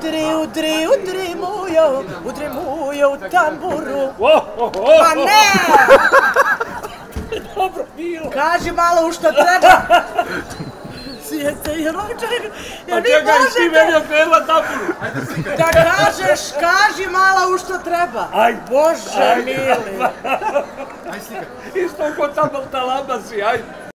udri mujo u tamburu. Pa ne! Dobro bilo. Kaži malo u što treba. Sjete i ročeg. Pa čekaj, ti meni okrenula tamburu. Da kažeš, kaži malo u što treba. Aj, Bože mili. Isto ko tamo talaba si, aj.